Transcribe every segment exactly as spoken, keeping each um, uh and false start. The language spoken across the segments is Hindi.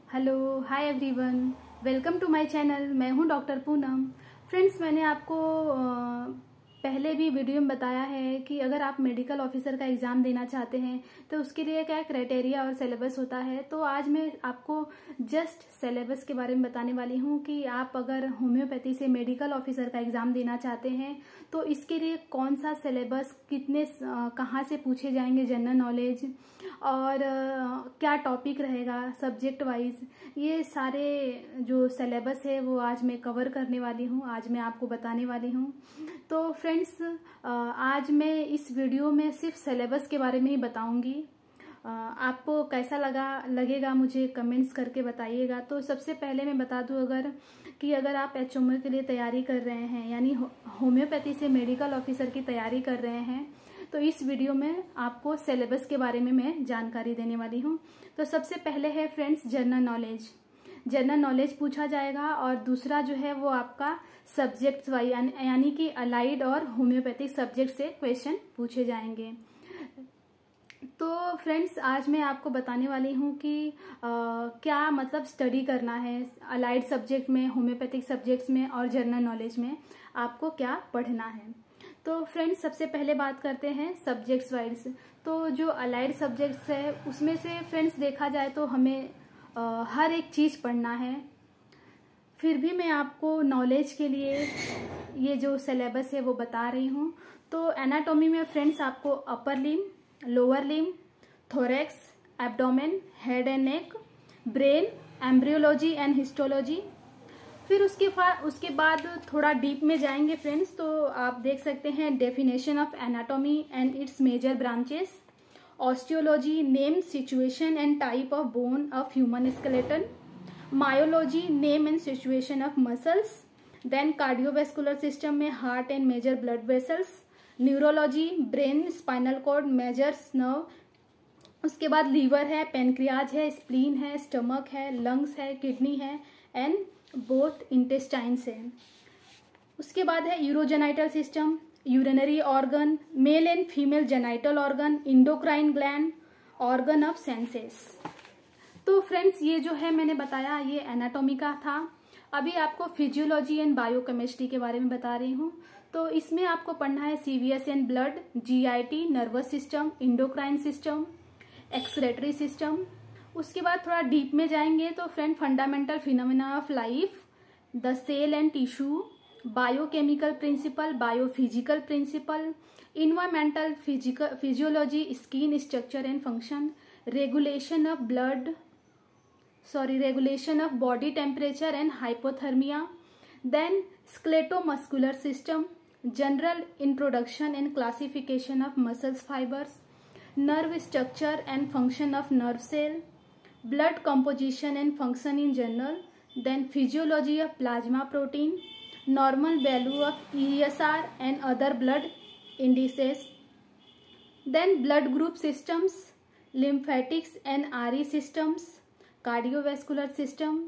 Hello hi everyone, welcome to my channel. मैं हूं डॉक्टर पूनम। फ्रेंड्स, मैंने आपको अ, पहले भी वीडियो में बताया है कि अगर आप मेडिकल ऑफिसर का एग्ज़ाम देना चाहते हैं तो उसके लिए क्या क्राइटेरिया और सिलेबस होता है। तो आज मैं आपको जस्ट सिलेबस के बारे में बताने वाली हूं कि आप अगर होम्योपैथी से मेडिकल ऑफिसर का एग्ज़ाम देना चाहते हैं तो इसके लिए कौन सा सिलेबस, कितने कहाँ से पूछे जाएंगे जनरल नॉलेज, और क्या टॉपिक रहेगा सब्जेक्ट वाइज, ये सारे जो सिलेबस है वो आज मैं कवर करने वाली हूँ, आज मैं आपको बताने वाली हूँ। तो फ्रेंड्स, आज मैं इस वीडियो में सिर्फ सिलेबस के बारे में ही बताऊंगी। आपको कैसा लगा लगेगा मुझे कमेंट्स करके बताइएगा। तो सबसे पहले मैं बता दूं अगर कि अगर आप एच एम ओ के लिए तैयारी कर रहे हैं, यानी होम्योपैथी से मेडिकल ऑफिसर की तैयारी कर रहे हैं, तो इस वीडियो में आपको सिलेबस के बारे में मैं जानकारी देने वाली हूँ। तो सबसे पहले है friends general knowledge. General knowledge पूछा जाएगा और दूसरा जो है वो आपका सब्जेक्ट्स वाइज यानी कि अलाइड और होम्योपैथिक सब्जेक्ट से क्वेश्चन पूछे जाएंगे। तो फ्रेंड्स, आज मैं आपको बताने वाली हूँ कि आ, क्या मतलब स्टडी करना है अलाइड सब्जेक्ट में, होम्योपैथिक सब्जेक्ट्स में और जनरल नॉलेज में आपको क्या पढ़ना है। तो फ्रेंड्स, सबसे पहले बात करते हैं सब्जेक्ट्स वाइज। तो जो अलाइड सब्जेक्ट्स है उसमें से फ्रेंड्स देखा जाए तो हमें आ, हर एक चीज़ पढ़ना है। फिर भी मैं आपको नॉलेज के लिए ये जो सिलेबस है वो बता रही हूँ। तो एनाटॉमी में फ्रेंड्स आपको upper limb, lower limb, thorax, abdomen, head and neck, brain, embryology and histology. फिर उसके उसके बाद थोड़ा डीप में जाएंगे फ्रेंड्स, तो आप देख सकते हैं definition of anatomy and its major branches, osteology, name, situation and type of bone of human skeleton, myology, name and situation of muscles, then cardiovascular system में heart and major blood vessels, neurology, brain, spinal cord, majors nerve. उसके बाद लीवर है, पेनक्रियाज है, स्प्लीन है, स्टमक है, लंग्स है, किडनी है एंड बोथ इंटेस्टाइन्स है। उसके बाद है urogenital system, urinary organ, male and female genital organ, endocrine gland, organ of senses. तो फ्रेंड्स, ये जो है मैंने बताया ये एनाटॉमी का था। अभी आपको फिजियोलॉजी एंड बायोकेमिस्ट्री के बारे में बता रही हूँ। तो इसमें आपको पढ़ना है CVS and blood, GIT, nervous system, endocrine system, excretory system. उसके बाद थोड़ा डीप में जाएंगे तो friend fundamental phenomena of life, the cell and tissue, biochemical principle, biophysical principle, environmental physical physiology, skin structure and function, regulation of blood sorry regulation of body temperature and hypothermia, then skeletomuscular system, general introduction and classification of muscles fibres, nerve structure and function of nerve cell, blood composition and function in general, then physiology of plasma protein, normal value of E S R and other blood indices, then blood group systems, lymphatics and R E systems, cardiovascular system,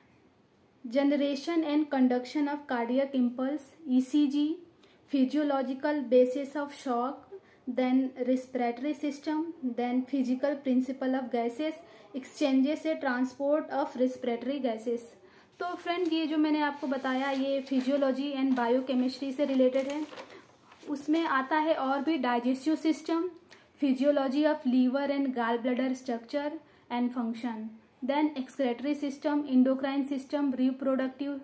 generation and conduction of cardiac impulse, E C G, physiological basis of shock, then respiratory system, then physical principle of gases, exchanges से transport of respiratory gases। तो फ्रेंड, ये जो मैंने आपको बताया ये फिजियोलॉजी एंड बायोकेमिस्ट्री से रिलेटेड है। उसमें आता है और भी digestive system, physiology of liver and gall bladder structure and function, then excretory system, endocrine system, reproductive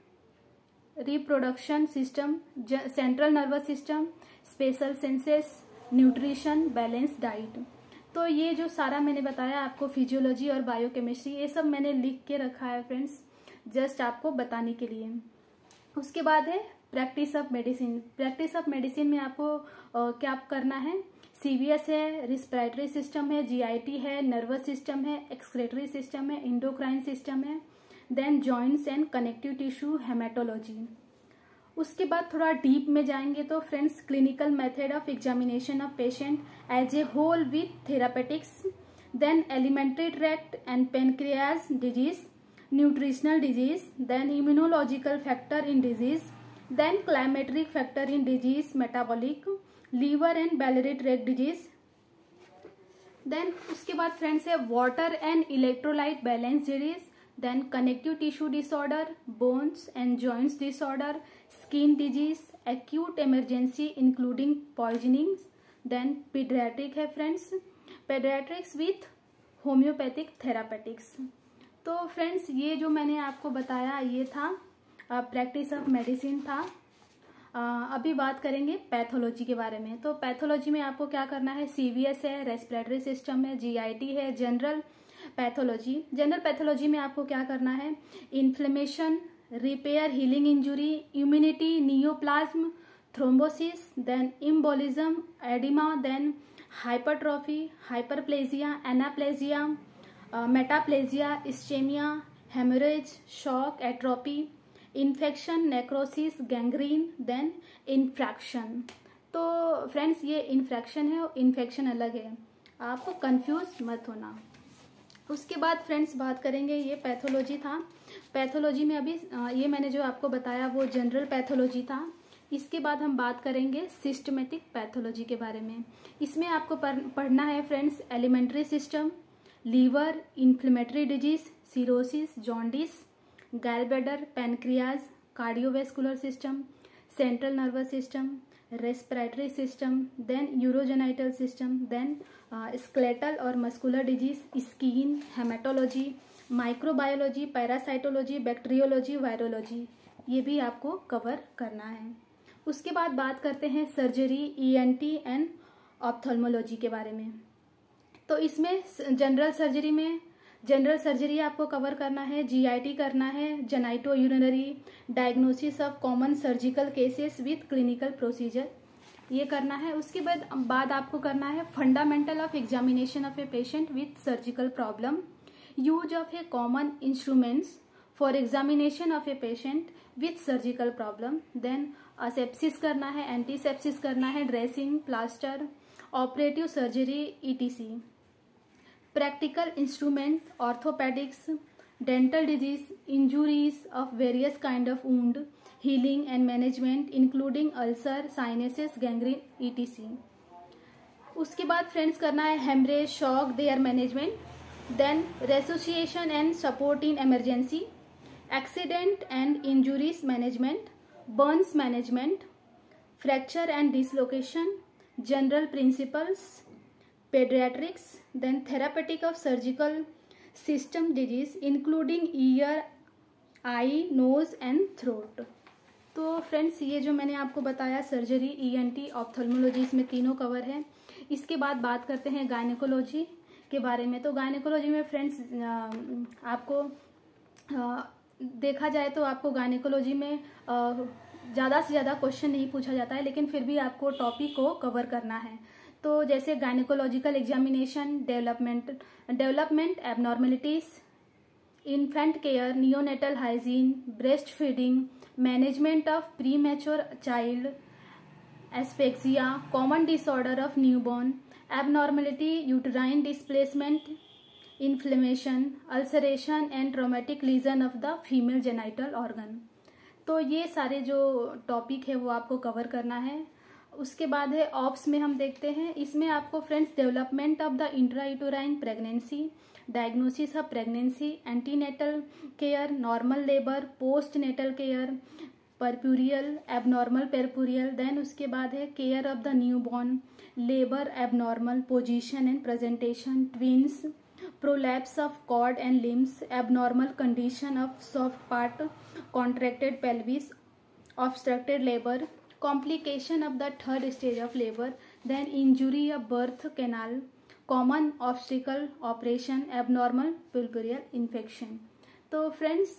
reproduction system, central nervous system, special senses, nutrition, balance diet. तो ये जो सारा मैंने बताया आपको फिजियोलॉजी और बायोकेमिस्ट्री, ये सब मैंने लिख के रखा है फ्रेंड्स, जस्ट आपको बताने के लिए। उसके बाद है practice of medicine. Practice of medicine में आपको आ, क्या करना है, सीवीएस है, रिस्पिरेटरी सिस्टम है, जीआईटी है, नर्वस सिस्टम है, एक्सक्रेटरी सिस्टम है, इंडोक्राइन सिस्टम है, then joints and connective tissue, haematology. उसके बाद थोड़ा डीप में जाएंगे तो friends clinical method of examination of patient as a whole with therapeutics, then alimentary tract and pancreas disease, nutritional disease, then immunological factor in disease, then climatic factor in disease, metabolic, liver and biliary tract disease, then उसके बाद फ्रेंड्स है water and electrolyte balance disease, then connective tissue disorder, bones and joints disorder, skin disease, acute emergency including poisoning, then pediatric है friends, pediatrics with homeopathic therapeutics। तो फ्रेंड्स ये जो मैंने आपको बताया ये था प्रैक्टिस ऑफ मेडिसिन था। uh, अभी बात करेंगे पैथोलॉजी के बारे में। तो पैथोलॉजी में आपको क्या करना है, सीवीएस है, रेस्पिरेटरी सिस्टम है, जीआईटी है, जनरल पैथोलॉजी। जनरल पैथोलॉजी में आपको क्या करना है, inflammation, repair, healing injury, immunity, neoplasm, thrombosis, then embolism, oedema, then hypertrophy, hyperplasia, anaplasia, metaplasia, ischaemia, haemorrhage, shock, atrophy, infection, necrosis, gangrene, then infarction. तो फ्रेंड्स ये इन्फ्रैक्शन है और इन्फेक्शन अलग है, आपको कंफ्यूज मत होना। उसके बाद फ्रेंड्स बात करेंगे, ये पैथोलॉजी था। पैथोलॉजी में अभी ये मैंने जो आपको बताया वो जनरल पैथोलॉजी था। इसके बाद हम बात करेंगे सिस्टमेटिक पैथोलॉजी के बारे में। इसमें आपको पढ़ना है friends alimentary system, liver, inflammatory disease, cirrhosis, jaundice, gallbladder, pancreas, cardiovascular system, central nervous system, respiratory system, then urogenital system, then skeletal और muscular disease, skin, haematology, microbiology, parasitology, bacteriology, virology, ये भी आपको कवर करना है। उसके बाद बात करते हैं सर्जरी, ईएनटी एंड ऑप्थेल्मोलॉजी के बारे में। तो इसमें जनरल सर्जरी में जनरल सर्जरी आपको कवर करना है, जीआईटी करना है, genitourinary, diagnosis of common surgical cases with clinical procedure, ये करना है। उसके बाद बाद आपको करना है fundamental of examination of a patient with surgical problem, use of a common instruments for examination of a patient with surgical problem, then asepsis करना है, एंटीसेप्सिस करना है, dressing, plaster, operative surgery, ETC, practical instrument, orthopaedics, dental disease, injuries of various kind of wound, healing and management including ulcer, cyanosis, gangrene, ETC. उसके बाद फ्रेंड्स करना है haemorrhage, shock, their management, then resuscitation and support in emergency, accident and injuries management, burns management, fracture and dislocation, general principles, paediatrics, then therapeutic of surgical system disease including ear, eye, nose and throat. तो फ्रेंड्स ये जो मैंने आपको बताया सर्जरी, ईएनटी, ऑप्थेल्मोलॉजी, इसमें तीनों कवर है। इसके बाद बात करते हैं गायनेकोलॉजी के बारे में। तो गायनेकोलॉजी में फ्रेंड्स आपको आ, देखा जाए तो आपको गायनेकोलॉजी में ज़्यादा से ज़्यादा क्वेश्चन नहीं पूछा जाता है, लेकिन फिर भी आपको टॉपिक को कवर करना है। तो जैसे gynaecological examination, development development abnormalities, infant care, neonatal hygiene, breast feeding, management of pre mature child, asphyxia, common disorder of newborn, abnormality, uterine displacement, inflammation, ulceration and traumatic lesion of the female genital organ. तो ये सारे जो टॉपिक है वो आपको कवर करना है। उसके बाद है ऑप्स में हम देखते हैं, इसमें आपको friends development of the intrauterine pregnancy, diagnosis of pregnancy, antenatal care, normal labour, post natal care, puerperal, abnormal puerperal, then उसके बाद है care of the newborn, labour, abnormal position and presentation, twins, prolapse of cord and limbs, abnormal condition of soft part, contracted pelvis, obstructed labour, complication of the third stage of labor, then injury of birth canal, common obstacle operation, abnormal puerperal infection। तो फ्रेंड्स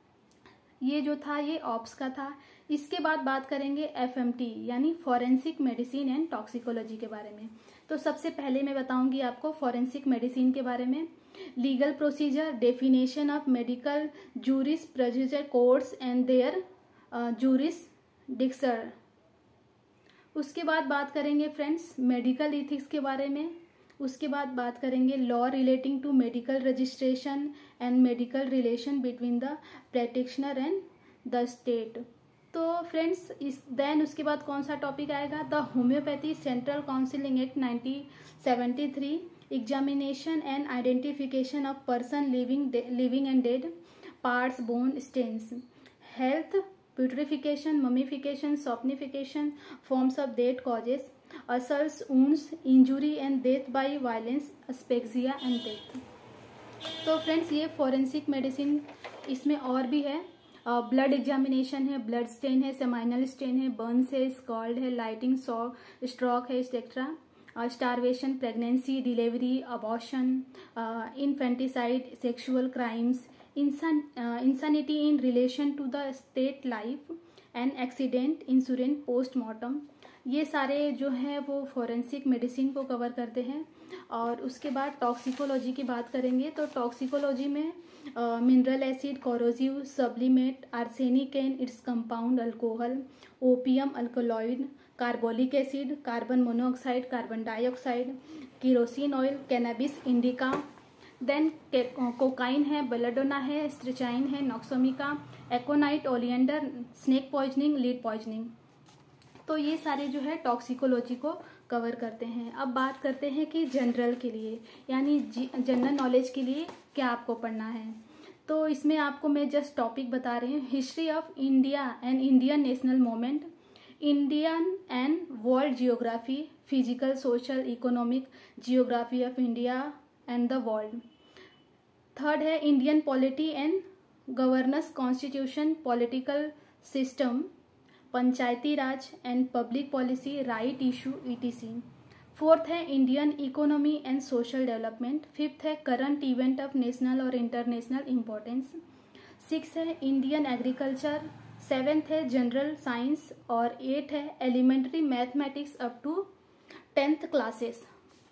ये जो था ये ऑप्स का था। इसके बाद बात करेंगे एफएमटी यानी फॉरेंसिक मेडिसिन एंड टॉक्सिकोलॉजी के बारे में। तो सबसे पहले मैं बताऊंगी आपको फॉरेंसिक मेडिसिन के बारे में। Legal procedure, definition of medical jurisprudence codes and their jurisdiction. उसके बाद बात करेंगे फ्रेंड्स मेडिकल इथिक्स के बारे में। उसके बाद बात करेंगे law relating to medical registration and medical relation between the practitioner and the state. तो फ्रेंड्स इस देन उसके बाद कौन सा टॉपिक आएगा, the homoeopathy central counselling act nineteen seventy three examination and identification of person living living and dead, parts, bone, stains, health, putrefaction, mummification, saponification, forms of death causes, assaults, wounds, injury and death by violence, asphyxia and death. तो फ्रेंड्स ये फॉरेंसिक मेडिसिन, इसमें और भी है। ब्लड एग्जामिनेशन है, ब्लड स्टेन है, सेमाइनल स्टेन है, बर्न्स है, स्कॉल्ड है, लाइटिंग, स्ट्रोक है, etcetera, starvation, pregnancy, delivery, abortion, infanticide, sexual crimes, insanity in relation to the state life and accident, insurance, postmortem, ये सारे जो हैं वो फॉरेंसिक मेडिसिन को कवर करते हैं। और उसके बाद टॉक्सिकोलॉजी की बात करेंगे तो टॉक्सिकोलॉजी में mineral acid, corrosive, sublimate, arsenic and its compound, alcohol, opium, alkaloid, carbolic acid, carbon monoxide, carbon dioxide, kerosene oil, cannabis indica, then cocaine है, बेलाडोना है, स्ट्रिचाइन है, nux vomica, aconite, oleander, snake poisoning, lead poisoning. तो ये सारे जो है टॉक्सिकोलॉजी को कवर करते हैं। अब बात करते हैं कि जनरल के लिए यानी जनरल नॉलेज के लिए क्या आपको पढ़ना है। तो इसमें आपको मैं जस्ट टॉपिक बता रही हूँ, history of India and Indian national movement, Indian and world geography, physical, social, economic, geography of India and the world. Third है Indian polity and governance, constitution, political system, panchayati raj and public policy, right issue, ETC. Fourth है Indian economy and social development. Fifth है करंट इवेंट ऑफ नेशनल और इंटरनेशनल इम्पोर्टेंस। सिक्स है इंडियन एग्रीकल्चर। सेवेंथ है जनरल साइंस और एट है elementary mathematics up to tenth classes.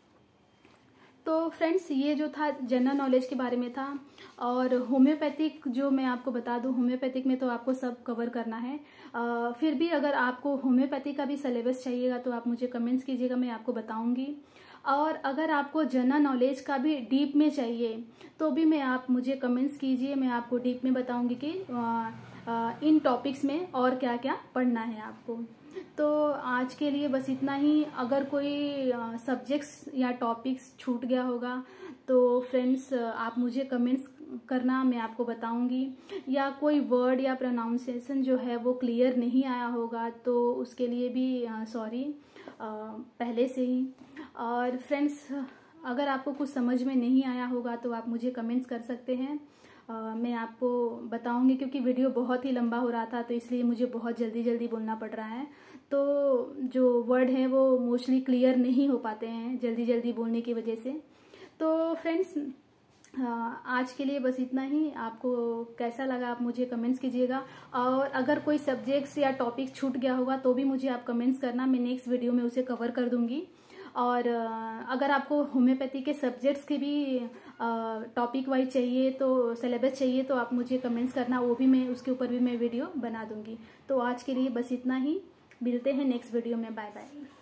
तो फ्रेंड्स ये जो था जनरल नॉलेज के बारे में था। और होम्योपैथिक जो मैं आपको बता दूं, होम्योपैथिक में तो आपको सब कवर करना है। आ, फिर भी अगर आपको होम्योपैथिक का भी सिलेबस चाहिएगा तो आप मुझे कमेंट्स कीजिएगा, मैं आपको बताऊंगी। और अगर आपको जनरल नॉलेज का भी डीप में चाहिए तो भी मैं आप मुझे कमेंट्स कीजिए, मैं आपको डीप में बताऊंगी कि आ, आ, इन टॉपिक्स में और क्या क्या पढ़ना है आपको। तो आज के लिए बस इतना ही। अगर कोई सब्जेक्ट्स या टॉपिक्स छूट गया होगा तो फ्रेंड्स आप मुझे कमेंट्स करना, मैं आपको बताऊंगी। या कोई वर्ड या प्रोनाउंसिएशन जो है वो क्लियर नहीं आया होगा तो उसके लिए भी सॉरी पहले से ही। और फ्रेंड्स अगर आपको कुछ समझ में नहीं आया होगा तो आप मुझे कमेंट्स कर सकते हैं, Uh, मैं आपको बताऊंगी। क्योंकि वीडियो बहुत ही लंबा हो रहा था तो इसलिए मुझे बहुत जल्दी जल्दी बोलना पड़ रहा है। तो जो वर्ड हैं वो मोस्टली क्लियर नहीं हो पाते हैं जल्दी जल्दी बोलने की वजह से। तो फ्रेंड्स आज के लिए बस इतना ही। आपको कैसा लगा आप मुझे कमेंट्स कीजिएगा। और अगर कोई सब्जेक्ट्स या टॉपिक छूट गया होगा तो भी मुझे आप कमेंट्स करना, मैं नेक्स्ट वीडियो में उसे कवर कर दूंगी। और अगर आपको होम्योपैथी के सब्जेक्ट्स के भी टॉपिक वाइज चाहिए तो सिलेबस चाहिए तो आप मुझे कमेंट्स करना, वो भी मैं उसके ऊपर भी मैं वीडियो बना दूंगी। तो आज के लिए बस इतना ही, मिलते हैं नेक्स्ट वीडियो में। Bye bye.